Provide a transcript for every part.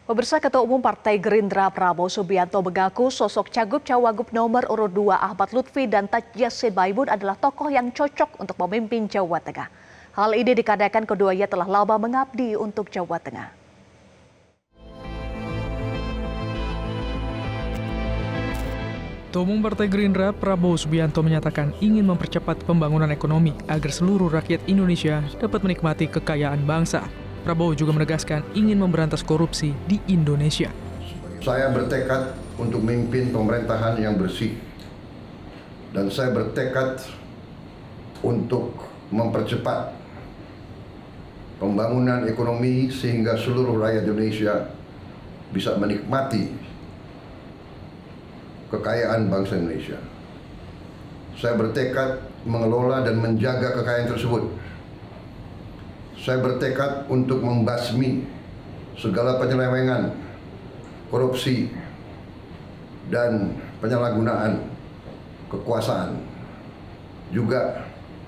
Pemirsa, Ketua Umum Partai Gerindra Prabowo Subianto mengaku sosok Cagup-Cawagup nomor urut 2 Ahmad Lutfi dan Taj Yassin Maimun adalah tokoh yang cocok untuk memimpin Jawa Tengah. Hal ini dikarenakan keduanya telah lama mengabdi untuk Jawa Tengah. Ketua Umum Partai Gerindra Prabowo Subianto menyatakan ingin mempercepat pembangunan ekonomi agar seluruh rakyat Indonesia dapat menikmati kekayaan bangsa. Prabowo juga menegaskan ingin memberantas korupsi di Indonesia. Saya bertekad untuk memimpin pemerintahan yang bersih. Dan saya bertekad untuk mempercepat pembangunan ekonomi sehingga seluruh rakyat Indonesia bisa menikmati kekayaan bangsa Indonesia. Saya bertekad mengelola dan menjaga kekayaan tersebut. Saya bertekad untuk membasmi segala penyelewengan, korupsi, dan penyalahgunaan kekuasaan. Juga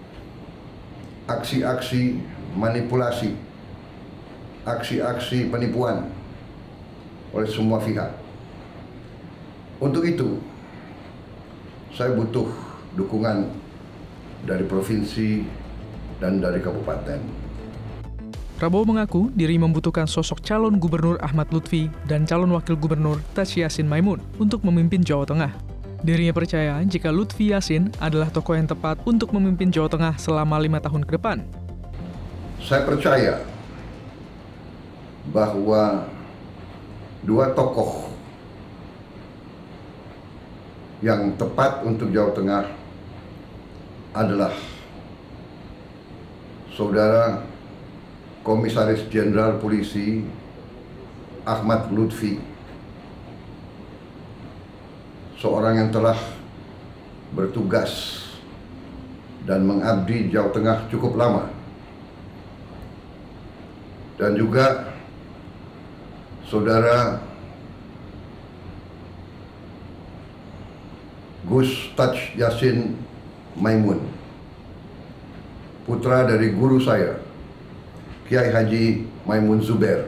aksi-aksi manipulasi, aksi-aksi penipuan oleh semua pihak. Untuk itu, saya butuh dukungan dari provinsi dan dari kabupaten. Prabowo mengaku diri membutuhkan sosok calon gubernur Ahmad Lutfi dan calon wakil gubernur Taj Yassin Maimun untuk memimpin Jawa Tengah. Dirinya percaya jika Lutfi Yassin adalah tokoh yang tepat untuk memimpin Jawa Tengah selama 5 tahun ke depan. Saya percaya bahwa dua tokoh yang tepat untuk Jawa Tengah adalah Saudara Komisaris Jenderal Polisi Ahmad Lutfi, seorang yang telah bertugas dan mengabdi Jawa Tengah cukup lama, dan juga Saudara Gus Taj Yassin Maimun, putra dari guru saya, Kiai Haji Maimun Zubair,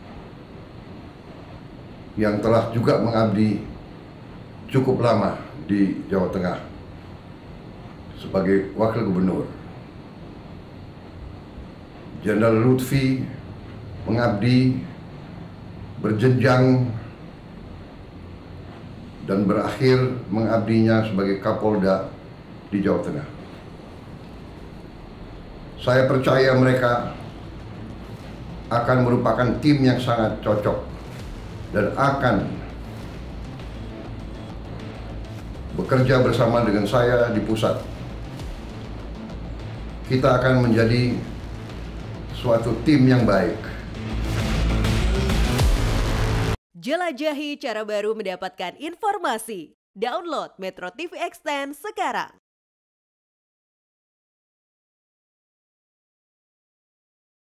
yang telah juga mengabdi cukup lama di Jawa Tengah sebagai wakil gubernur. Jenderal Lutfi mengabdi berjenjang dan berakhir mengabdinya sebagai Kapolda di Jawa Tengah. Saya percaya mereka akan merupakan tim yang sangat cocok dan akan bekerja bersama dengan saya di pusat. Kita akan menjadi suatu tim yang baik. Jelajahi cara baru mendapatkan informasi. Download Metro TV Extend sekarang.